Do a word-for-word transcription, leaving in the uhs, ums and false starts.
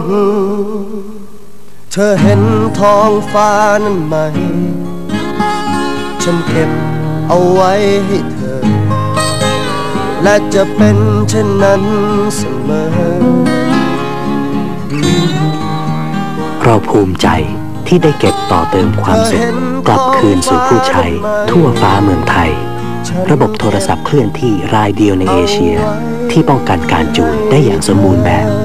เธอเห็นท้องฟ้านั้นไหมฉันเก็บเอาไว้ให้เธอและจะเป็นเช่นนั้นเสมอเราภูมิใจที่ได้เก็บต่อเติมความสุขกลับคืนสู่ผู้ใช้ทั่วฟ้าเมืองไทยระบบโทรศัพท์เคลื่อนที่รายเดียวในเอเชียที่ป้องกันการจูนได้อย่างสมบูรณ์แบบ